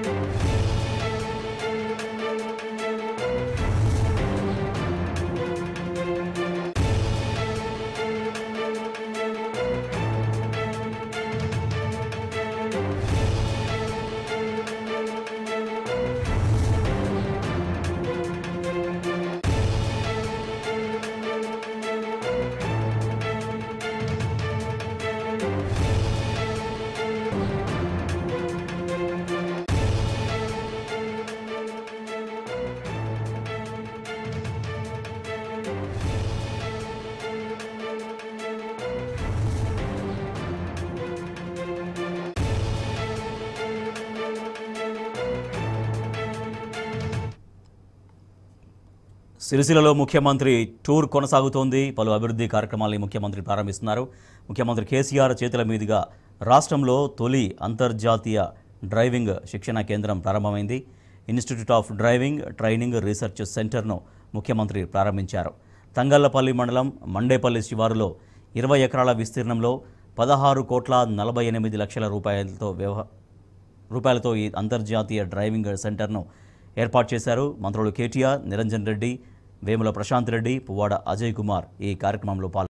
సిరిసిల్లలో ముఖ్యమంత్రి టూర్ కొనసాగుతోంది. పలు అభివృద్ధి కార్యక్రమాలను ముఖ్యమంత్రి ప్రారంభిస్తున్నారు. ముఖ్యమంత్రి కేసీఆర్ చేతుల మీదుగా రాష్ట్రంలో తొలి అంతర్జాతీయ డ్రైవింగ్ శిక్షణ కేంద్రం ప్రారంభమైంది. Institute of driving training research సెంటర్ను ముఖ్యమంత్రి ప్రారంభించారు. తంగళ్లపల్లి మండలం మండేపల్లి శివారులో 20 ఎకరాల విస్తీర్ణంలో 16,48,00,000 రూపాయలతో ఈ అంతర్జాతీయ డ్రైవింగ్ సెంటర్ను ఏర్పాటు చేశారు. మంత్రులు కేటీఆర్, నిరంజన్ రెడ్డి, వేముల ప్రశాంత్ రెడ్డి, పువ్వాడ అజయ్ కుమార్ ఈ కార్యక్రమంలో పాల్గొన్నారు.